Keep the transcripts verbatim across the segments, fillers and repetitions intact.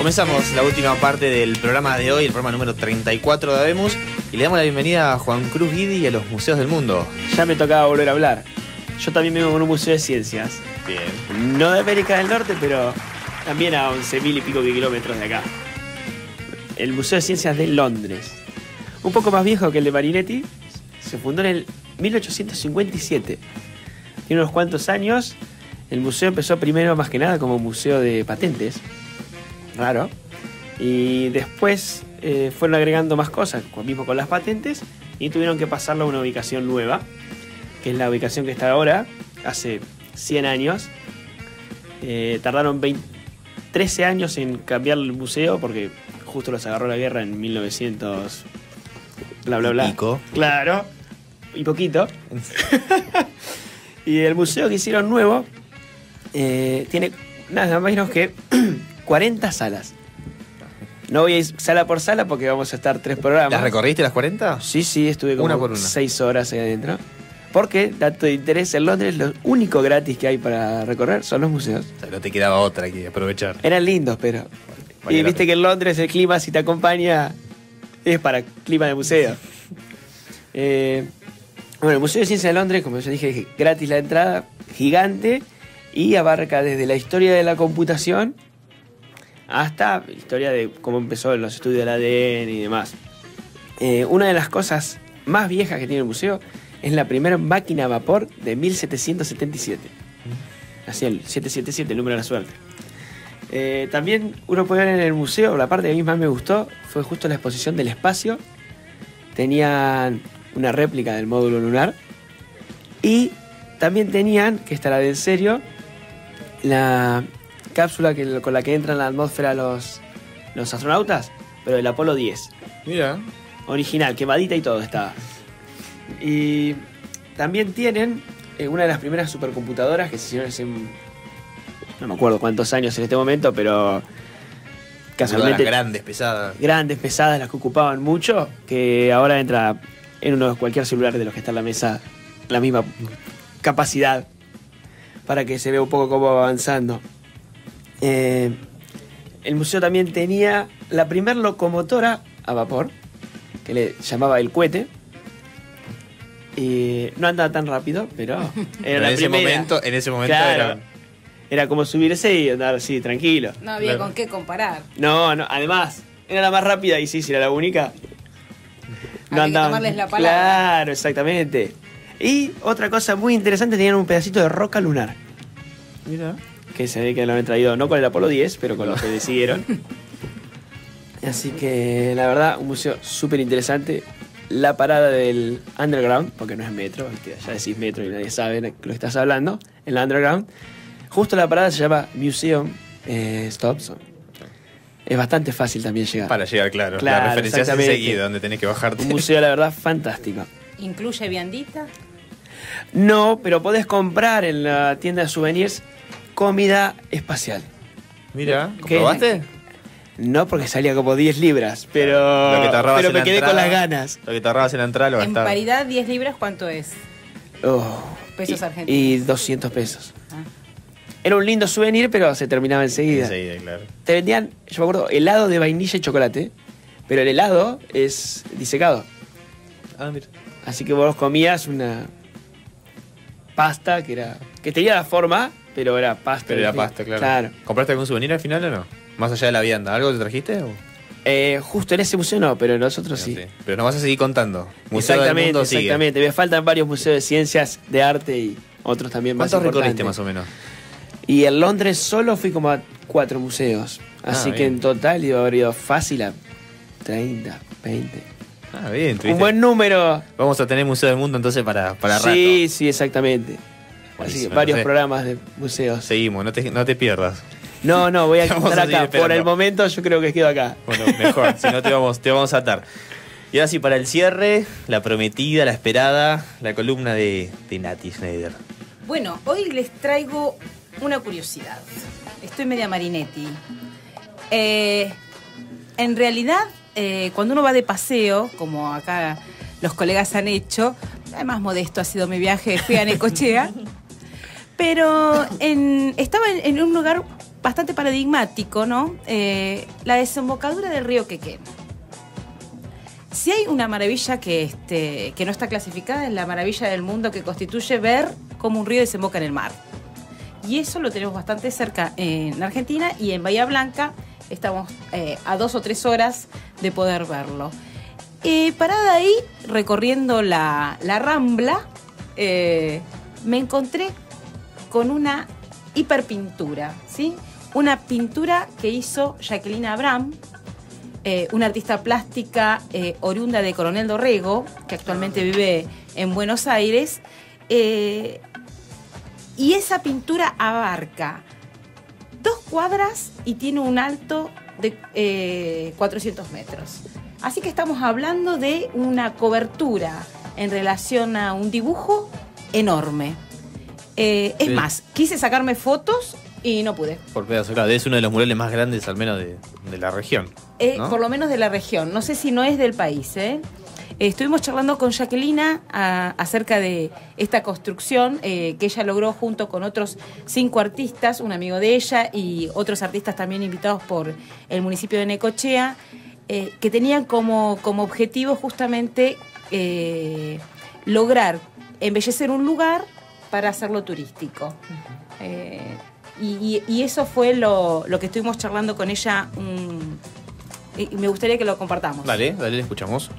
Comenzamos la última parte del programa de hoy, el programa número treinta y cuatro de Habemos, y le damos la bienvenida a Juan Cruz Guidi y a los museos del mundo. Ya me tocaba volver a hablar. Yo también vengo con un museo de ciencias. Bien. No de América del Norte, pero también a once mil y pico de kilómetros de acá. El Museo de Ciencias de Londres. Un poco más viejo que el de Marinetti. Se fundó en el mil ochocientos cincuenta y siete. Tiene unos cuantos años. El museo empezó primero más que nada como museo de patentes. Raro. Y después eh, fueron agregando más cosas, mismo con las patentes, y tuvieron que pasarlo a una ubicación nueva, que es la ubicación que está ahora, hace cien años. Eh, tardaron veinte, trece años en cambiar el museo, porque justo los agarró la guerra en mil novecientos... Bla, bla, bla. Y pico. Claro. Y poquito. Y el museo que hicieron nuevo eh, tiene nada menos que cuarenta salas. No voy a ir sala por sala porque vamos a estar tres programas. ¿Las recorriste las cuarenta? Sí, sí, estuve como una por una. seis horas ahí adentro. Porque, dato de interés, en Londres lo único gratis que hay para recorrer son los museos. O sea, no te quedaba otra que aprovechar. Eran lindos, pero... Vale, y viste que en Londres el clima, si te acompaña, es para clima de museo. eh, bueno, el Museo de Ciencias de Londres, como yo dije, gratis la entrada, gigante, y abarca desde la historia de la computación hasta la historia de cómo empezó los estudios del A D N y demás. Eh, una de las cosas más viejas que tiene el museo es la primera máquina a vapor de mil setecientos setenta y siete. Así el setecientos setenta y siete, el número de la suerte. Eh, también uno puede ver en el museo, la parte que a mí más me gustó fue justo la exposición del espacio. Tenían una réplica del módulo lunar y también tenían, que esta era de en serio, la cápsula que, con la que entran a la atmósfera los, los astronautas, pero del Apolo diez. Mira. Original, quemadita y todo estaba. Y también tienen eh, una de las primeras supercomputadoras que se hicieron hace, no me acuerdo cuántos años en este momento, pero casualmente Grandes, pesadas. Grandes, pesadas, las que ocupaban mucho, que ahora entra en uno cualquier celular de los que está en la mesa la misma capacidad, para que se vea un poco cómo va avanzando. Eh, el museo también tenía la primer locomotora a vapor, que le llamaba el cohete. Y no andaba tan rápido, pero era pero la en ese primera. momento, en ese momento Claro. era... Era como subirse y andar así, tranquilo. No había Claro. con qué comparar. No, no, además, era la más rápida y sí, si era la única. Había que tomarles la palabra. Claro, exactamente. Y otra cosa muy interesante, tenían un pedacito de roca lunar. Mira. Que se ve que lo habían traído no con el Apolo diez, pero con los que le siguieron. Así que, la verdad, un museo súper interesante. La parada del Underground, porque no es metro, que ya decís metro y nadie sabe de lo que estás hablando, en la Underground. Justo la parada se llama Museum eh, Stops. Es bastante fácil también llegar. Para llegar, claro. Claro, la referencia es exactamente. enseguida, donde tenés que bajarte. Un museo, la verdad, fantástico. ¿Incluye viandita? No, pero podés comprar en la tienda de souvenirs comida espacial. Mira, ¿Qué? ¿comprobaste? No, porque salía como diez libras, pero, Lo que te ahorrabas pero en me la quedé entrada, con las ganas. Lo que te ahorrabas en la entrada lo En gastabas. paridad, diez libras, ¿cuánto es? Oh, Pesos y, argentinos. Y doscientos pesos. Ah. Era un lindo souvenir, pero se terminaba enseguida. Enseguida, claro. Te vendían, yo me acuerdo, helado de vainilla y chocolate, pero el helado es disecado. Ah, mira. Así que vos comías una pasta que era que tenía la forma, pero era pasta. Pero era ¿sí? pasta, claro. Claro. ¿Compraste algún souvenir al final o no? Más allá de la vianda. ¿Algo te trajiste? O? Eh, justo en ese museo no, pero en nosotros sí. No sé. Pero nos vas a seguir contando. Museo del Exactamente, Mundo sigue. exactamente. Me faltan varios museos de ciencias, de arte y otros también más ¿Cuántos importantes. recorriste más o menos? Y en Londres solo fui como a cuatro museos. Así Ah, que bien. en total iba a haber ido fácil a treinta, veinte. Ah, bien. tuviste- Un buen número. Vamos a tener Museo del Mundo entonces para, para Sí, sí, exactamente. Así Buenísimo, que varios entonces- programas de museos. rato. Seguimos, no te, no te pierdas. No, no, voy a Vamos estar a seguir acá. Por esperando. el momento yo creo que quedo acá. Bueno, mejor, si no te vamos, te vamos a atar. Y ahora sí, para el cierre, la prometida, la esperada, la columna de, de Nati Schneider. Bueno, hoy les traigo una curiosidad. Estoy media Marinetti. Eh, en realidad, eh, cuando uno va de paseo, como acá los colegas han hecho, más modesto ha sido mi viaje, fui a Necochea, pero en, estaba en, en un lugar bastante paradigmático, ¿no? Eh, la desembocadura del río Quequén. Si hay una maravilla que, este, que no está clasificada, es la maravilla del mundo que constituye ver cómo un río desemboca en el mar. Y eso lo tenemos bastante cerca en Argentina, y en Bahía Blanca estamos eh, a dos o tres horas de poder verlo. Eh, parada ahí, recorriendo la, la Rambla, eh, me encontré con una hiperpintura, ¿sí? Una pintura que hizo Jacqueline Abraham, eh, una artista plástica eh, oriunda de Coronel Dorrego, que actualmente vive en Buenos Aires. Eh, y esa pintura abarca dos cuadras y tiene un alto de eh, cuatrocientos metros. Así que estamos hablando de una cobertura en relación a un dibujo enorme. Eh, es Sí. más, quise sacarme fotos y no pude. Por pedazo, claro, es uno de los murales más grandes, al menos de, de la región. Eh, ¿no? Por lo menos de la región. No sé si no es del país. ¿eh? Eh, estuvimos charlando con Jacqueline a, acerca de esta construcción eh, que ella logró junto con otros cinco artistas, un amigo de ella y otros artistas también invitados por el municipio de Necochea, eh, que tenían como, como objetivo justamente eh, lograr embellecer un lugar para hacerlo turístico. Eh, y, y, y eso fue lo, lo que estuvimos charlando con ella, um, y me gustaría que lo compartamos. Dale, dale, le escuchamos.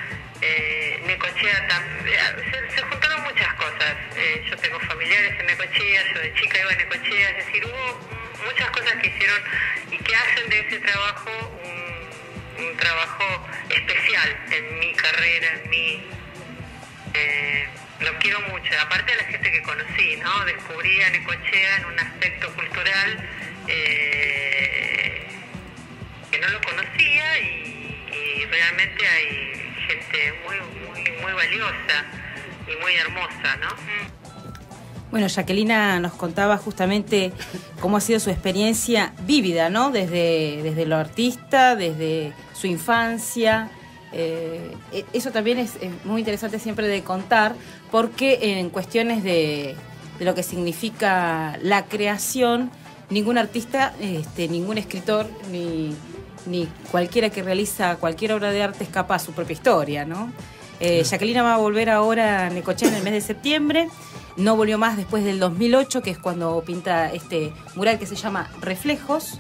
Eh, Necochea, se, se juntaron muchas cosas. Eh, yo tengo familiares en Necochea. Necochea, yo de chica iba a Necochea, es decir, hubo muchas cosas que hicieron y que hacen de ese trabajo un, un trabajo especial en mi carrera, en mi... Eh, lo quiero mucho, aparte de la gente que conocí, ¿no? Descubrí a Necochea en un aspecto cultural eh, que no lo conocía y, y realmente hay gente muy, muy, muy valiosa y muy hermosa, ¿no? Bueno, Jacquelina nos contaba justamente cómo ha sido su experiencia vívida, ¿no? Desde, desde lo artista, desde su infancia. Eh, eso también es, es muy interesante siempre de contar, porque en cuestiones de, de lo que significa la creación, ningún artista, este, ningún escritor, ni, ni cualquiera que realiza cualquier obra de arte escapa a su propia historia, ¿no? Eh, Jacquelina va a volver ahora a Necochea en el mes de septiembre. No volvió más después del dos mil ocho, que es cuando pinta este mural que se llama Reflejos.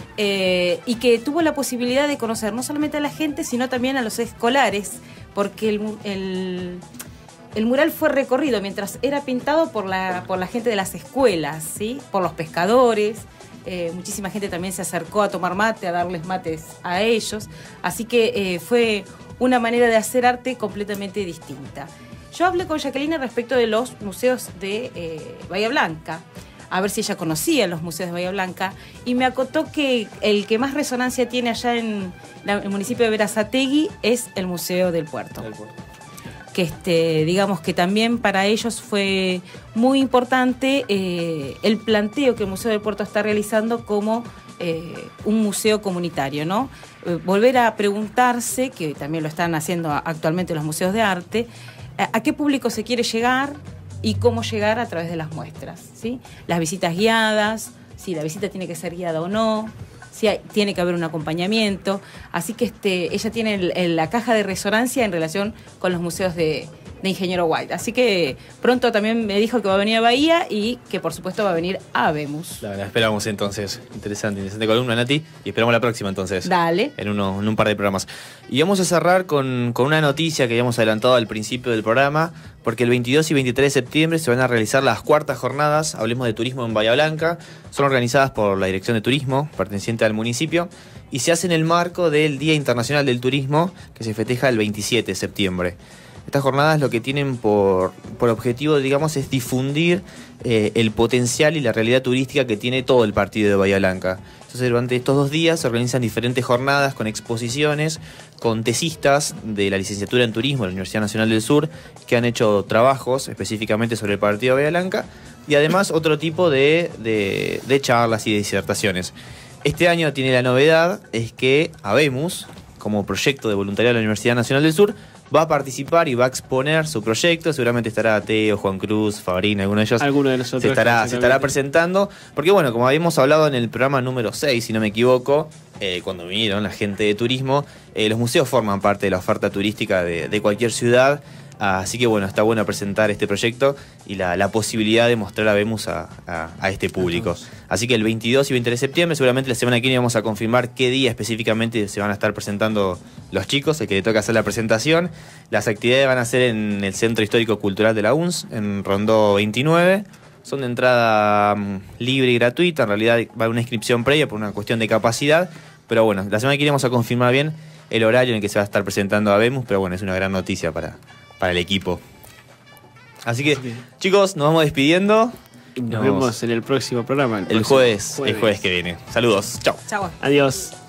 Eh, y que tuvo la posibilidad de conocer no solamente a la gente, sino también a los escolares, porque el, el, el mural fue recorrido mientras era pintado por la, por la gente de las escuelas, ¿sí? Por los pescadores. Eh, muchísima gente también se acercó a tomar mate, a darles mates a ellos. Así que eh, fue una manera de hacer arte completamente distinta. Yo hablé con Jacquelina respecto de los museos de eh, Bahía Blanca, a ver si ella conocía los museos de Bahía Blanca, y me acotó que el que más resonancia tiene allá en la, el municipio de Berazategui es el Museo del Puerto. Del Puerto. Que este, digamos que también para ellos fue muy importante eh, el planteo que el Museo del Puerto está realizando como eh, un museo comunitario, ¿no? Eh, volver a preguntarse, que también lo están haciendo actualmente los museos de arte, a, a qué público se quiere llegar y cómo llegar a través de las muestras, ¿sí? Las visitas guiadas, si la visita tiene que ser guiada o no, si hay, tiene que haber un acompañamiento. Así que este, ella tiene el, el, la caja de resonancia en relación con los museos de, de Ingeniero White. Así que pronto también me dijo que va a venir a Bahía y que por supuesto va a venir a Habemus. La, la esperamos entonces. Interesante, interesante columna, Nati. Y esperamos la próxima entonces. Dale. En, uno, en un par de programas. Y vamos a cerrar con, con una noticia que habíamos adelantado al principio del programa, porque el veintidós y veintitrés de septiembre se van a realizar las cuartas jornadas, hablemos de turismo en Bahía Blanca. Son organizadas por la Dirección de Turismo, perteneciente al municipio, y se hace en el marco del Día Internacional del Turismo, que se festeja el veintisiete de septiembre. Estas jornadas lo que tienen por, por objetivo, digamos, es difundir eh, el potencial y la realidad turística que tiene todo el partido de Bahía Blanca. Entonces, durante estos dos días se organizan diferentes jornadas con exposiciones, con tesistas de la licenciatura en turismo de la Universidad Nacional del Sur, que han hecho trabajos específicamente sobre el partido de Bahía Blanca, y además otro tipo de, de, de charlas y de disertaciones. Este año tiene la novedad, es que Habemus, como proyecto de voluntariado de la Universidad Nacional del Sur, va a participar y va a exponer su proyecto. Seguramente estará Teo, Juan Cruz, Fabrín, alguno de ellos. Alguno de nosotros. Se estará, se estará presentando. Porque bueno, como habíamos hablado en el programa número seis, si no me equivoco, eh, cuando vinieron la gente de turismo, eh, los museos forman parte de la oferta turística de, de cualquier ciudad. Así que bueno, está bueno presentar este proyecto y la, la posibilidad de mostrar a Habemus a, a, a este público. Así que el veintidós y veintitrés de septiembre, seguramente la semana que viene vamos a confirmar qué día específicamente se van a estar presentando los chicos, el que le toca hacer la presentación. Las actividades van a ser en el Centro Histórico Cultural de la U N S, en Rondó veintinueve. Son de entrada um, libre y gratuita, en realidad va a haber una inscripción previa por una cuestión de capacidad. Pero bueno, la semana que viene vamos a confirmar bien el horario en el que se va a estar presentando a Habemus, pero bueno, es una gran noticia para... para el equipo. Así que, chicos, nos vamos despidiendo. Nos, nos vemos en el próximo programa. El, el jueves, jueves, el jueves que viene. Saludos. Chao. Chao. Adiós.